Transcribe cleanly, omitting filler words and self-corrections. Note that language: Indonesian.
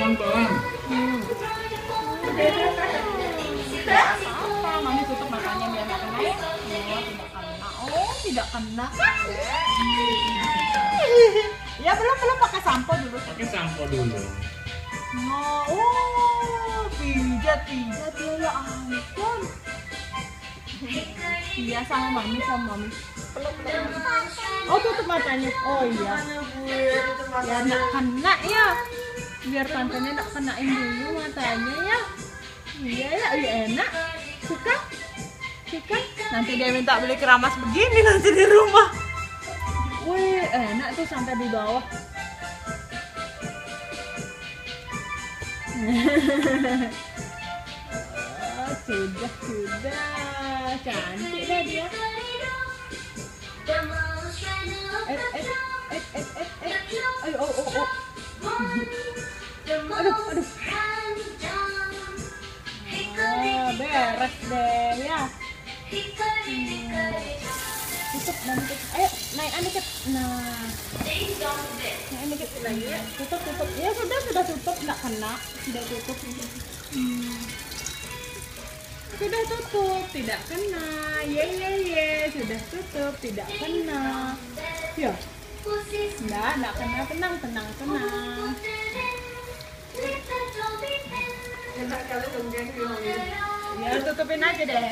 pelan-pelan. Apa? Mami tutup matanya biar nggak kena ya? Oh, tidak kena. Oh, tidak kena. Ya belum pakai sampo dulu. Pakai sampo dulu. Nah, oh, pijat ya ya ampun. Iya sama mami. Oh tutup matanya. Oh iya. Ya nggak kena ya. Biar tantenya nggak kenain dulu matanya ya. Iya ya, iya enak. Suka? Nanti dia minta beli keramas begini nanti di rumah. Wih, enak tuh sampai di bawah. Oh, sudah cantik dah dia. Ayo, oh. Aduh. Beres deh ya. Tutup nanti. Ayo naik dikit. Nah, naik dikit lagi ya. Tutup. Ya sudah tutup, nggak kena. Sudah tutup. Sudah tutup, tidak kena. Ye. Sudah tutup, tidak kena. Ya. Nggak kena. Tenang. Ya tutupin aja deh.